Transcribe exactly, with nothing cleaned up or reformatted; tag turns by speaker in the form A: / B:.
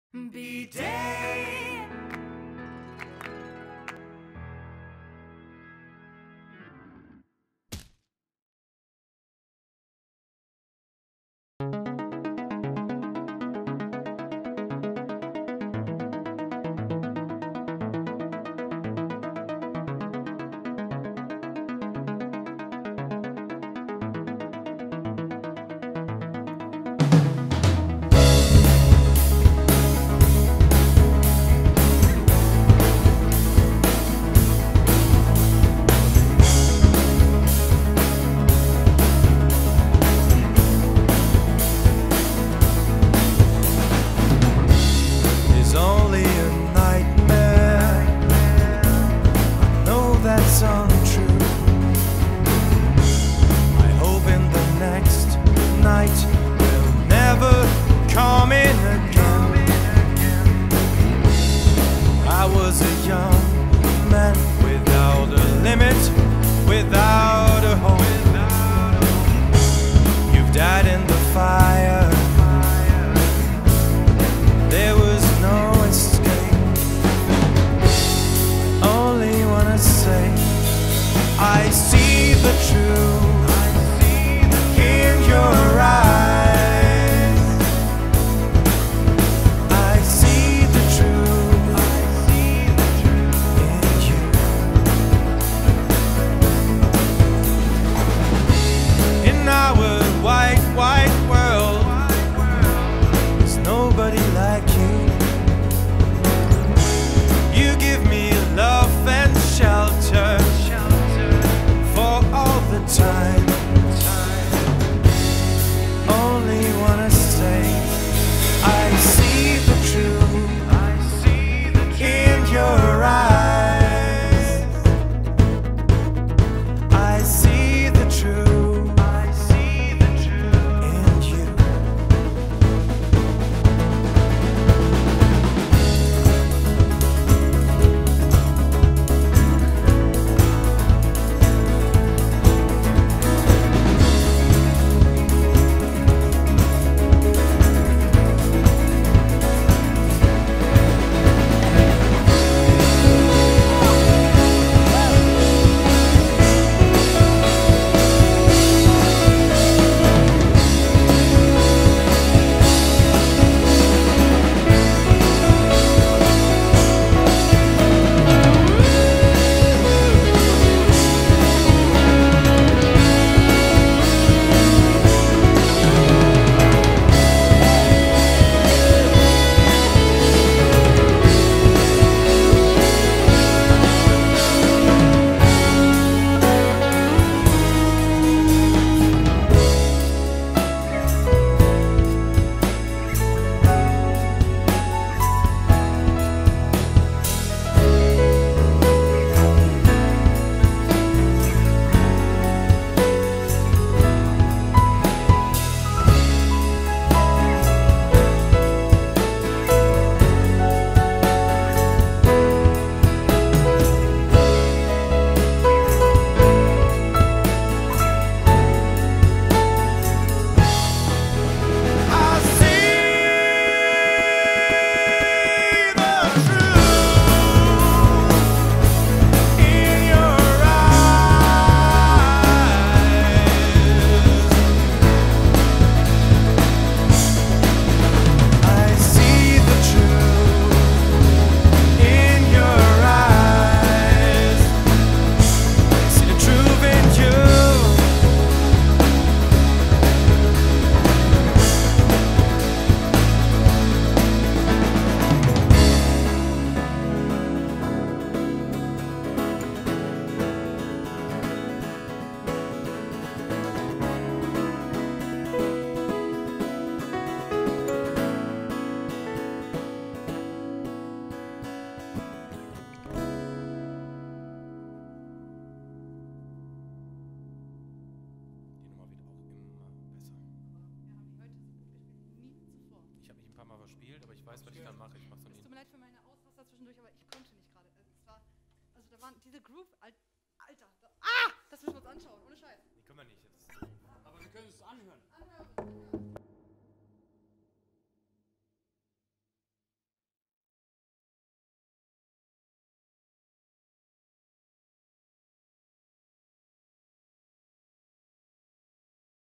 A: B-Day. That's untrue. I hope in the next night we'll never come in again. I was a young man without a limit, without a home. You've died in the fire. There was no escape. Only wanna say I see the truth in your eyes. I see the truth in you. In our white, white world, there's nobody like you. You give me love and shelter for all the time. Only wanna say I see the truth in your eyes. I see the truth in you.
B: Verspielt, aber ich weiß, was ich dann mache. Ich mache so
C: Es tut mir leid für meine Ausraster zwischendurch, aber ich konnte nicht gerade. Also, es war, also da waren diese Groove, Al Alter, da, ah, das müssen wir uns anschauen, ohne Scheiß.
B: Die können wir nicht jetzt.
D: Aber wir können es anhören.
C: Anhören.